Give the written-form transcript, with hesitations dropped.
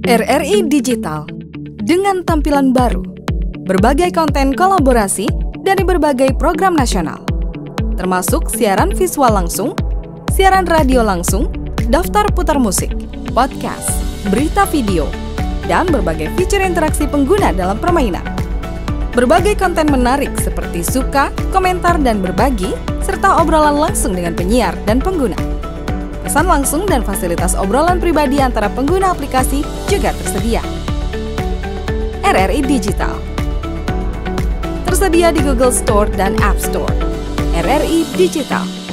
RRI Digital dengan tampilan baru, berbagai konten kolaborasi dari berbagai program nasional, termasuk siaran visual langsung, siaran radio langsung, daftar putar musik, podcast, berita video, dan berbagai fitur interaksi pengguna dalam permainan. Berbagai konten menarik seperti suka, komentar, dan berbagi, serta obrolan langsung dengan penyiar dan pengguna. Pesan langsung dan fasilitas obrolan pribadi antara pengguna aplikasi juga tersedia. RRI Digital tersedia di Google Store dan App Store. RRI Digital.